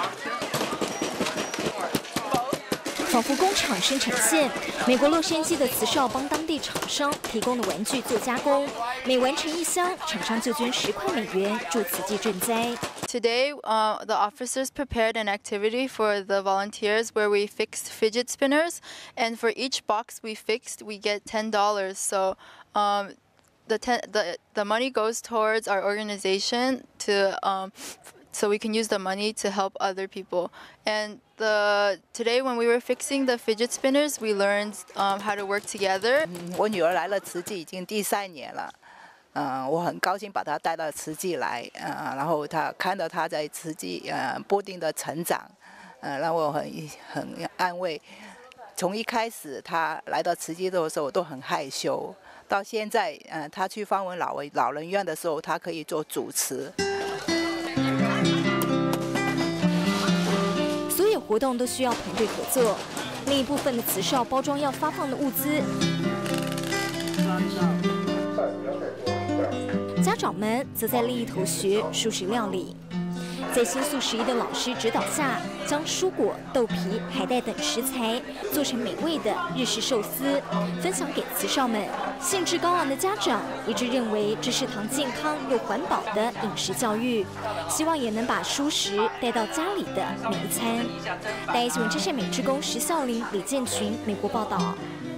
仿佛工厂生产线，美国洛杉矶的慈少帮当地厂商提供的玩具做加工，每完成一箱，厂商就捐10块美元助慈济赈灾。 Today, the officers prepared an activity for the volunteers where we fixed fidget spinners, and for each box we fixed, we get $10. So, the money goes towards our organization to so we can use the money to help other people. And today when we were fixing the fidget spinners, we learned how to work together. 我女儿来了慈济已经第3年了。我很高兴把她带到慈济来，然后看到她在慈济不定的成长，让我很安慰。从一开始她来到慈济的时候，我都很害羞，到现在，她去访问老人院的时候，她可以做主持。 所有活动都需要团队合作。另一部分的慈少包装要发放的物资。家长们则在另一头学素食料理，在新宿11的老师指导下，将蔬果、豆皮、海带等食材做成美味的日式寿司，分享给慈少们。兴致高昂的家长一致认为这是堂健康又环保的饮食教育，希望也能把蔬食带到家里的每一餐。大新闻真善美职工石孝林、李建群，美国报道。